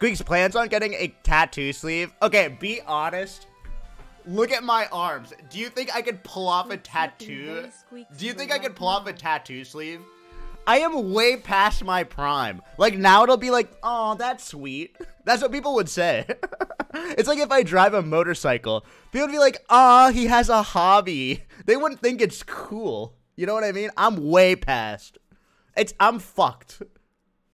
Squeex plans on getting a tattoo sleeve. Okay, be honest. Look at my arms. Do you think I could pull off a tattoo? Do you think I could pull off a tattoo sleeve? I am way past my prime. Like, now it'll be like, oh, that's sweet. That's what people would say. It's like if I drive a motorcycle, people would be like, oh, he has a hobby. They wouldn't think it's cool. You know what I mean? I'm way past. I'm fucked.